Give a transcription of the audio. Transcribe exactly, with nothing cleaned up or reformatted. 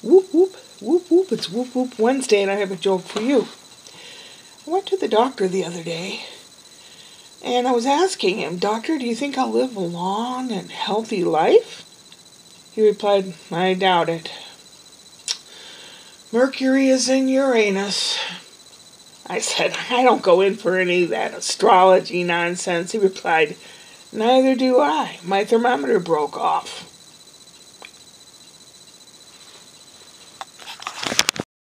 Whoop, whoop, whoop, whoop. It's Whoop, Whoop Wednesday, and I have a joke for you. I went to the doctor the other day, and I was asking him, Doctor, do you think I'll live a long and healthy life? He replied, I doubt it. Mercury is in Uranus. I said, I don't go in for any of that astrology nonsense. He replied, neither do I. My thermometer broke off.